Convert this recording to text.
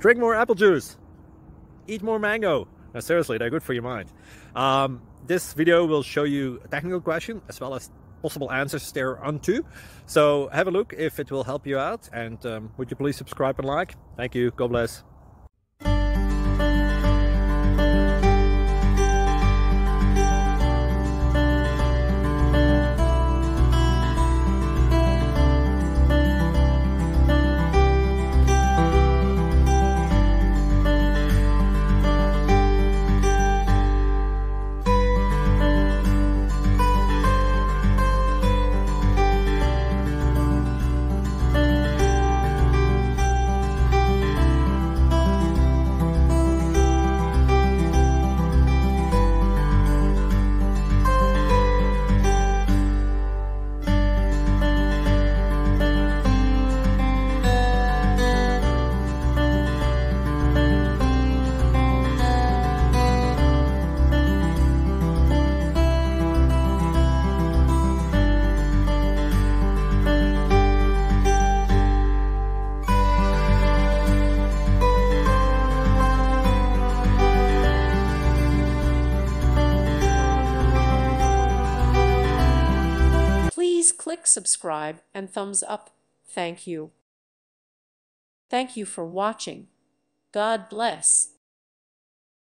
Drink more apple juice. Eat more mango. No, seriously, they're good for your mind. This video will show you a technical question as well as possible answers thereunto. So have a look if it will help you out, and would you please subscribe and like? Thank you. God bless. Please click subscribe and thumbs up. Thank you. Thank you for watching. God bless.